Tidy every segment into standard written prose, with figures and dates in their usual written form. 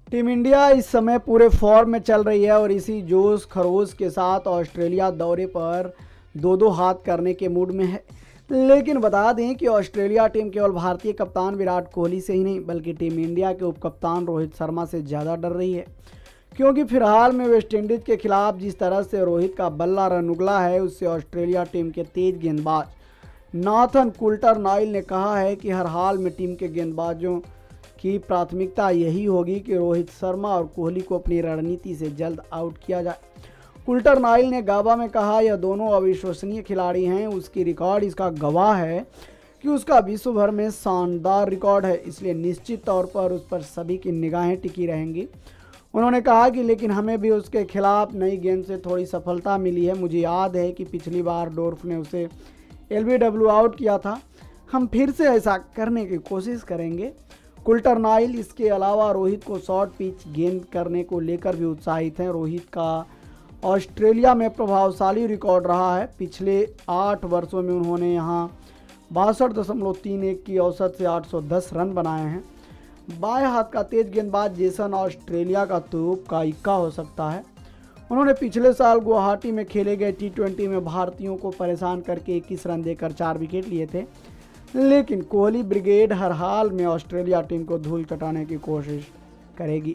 Team India इस समय पूरे फॉर्म में चल रही है और इसी जोश खरोश के साथ ऑस्ट्रेलिया दौरे पर दो दो हाथ करने के मूड में है। लेकिन बता दें कि ऑस्ट्रेलिया टीम केवल भारतीय कप्तान विराट कोहली से ही नहीं बल्कि टीम इंडिया के उप कप्तान रोहित शर्मा से ज़्यादा डर रही है, क्योंकि फिलहाल में वेस्टइंडीज़ के खिलाफ जिस तरह से रोहित का बल्ला रन उगला है उससे ऑस्ट्रेलिया टीम के तेज गेंदबाज नाथन कुल्टर-नाइल ने कहा है कि हर हाल में टीम के गेंदबाजों की प्राथमिकता यही होगी कि रोहित शर्मा और कोहली को अपनी रणनीति से जल्द आउट किया जाए। कुल्टर-नाइल ने गाबा में कहा, यह दोनों अविश्वसनीय खिलाड़ी हैं, उसकी रिकॉर्ड इसका गवाह है कि उसका विश्व भर में शानदार रिकॉर्ड है, इसलिए निश्चित तौर पर उस पर सभी की निगाहें टिकी रहेंगी। उन्होंने कहा कि लेकिन हमें भी उसके खिलाफ नई गेंद से थोड़ी सफलता मिली है। मुझे याद है कि पिछली बार डोर्फ ने उसे एलबीडब्ल्यू आउट किया था, हम फिर से ऐसा करने की कोशिश करेंगे। कुल्टर-नाइल इसके अलावा रोहित को शॉर्ट पिच गेंद करने को लेकर भी उत्साहित हैं। रोहित का ऑस्ट्रेलिया में प्रभावशाली रिकॉर्ड रहा है। पिछले 8 वर्षों में उन्होंने यहां 62.31 की औसत से 810 रन बनाए हैं। बाएं हाथ का तेज गेंदबाज जेसन ऑस्ट्रेलिया का तोप का इक्का हो सकता है। उन्होंने पिछले साल गुवाहाटी में खेले गए T20 में भारतीयों को परेशान करके 21 रन देकर 4 विकेट लिए थे। लेकिन कोहली ब्रिगेड हर हाल में ऑस्ट्रेलिया टीम को धूल चटाने की कोशिश करेगी।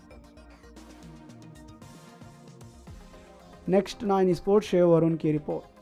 नेक्स्ट 9 स्पोर्ट्स से वरुण की रिपोर्ट।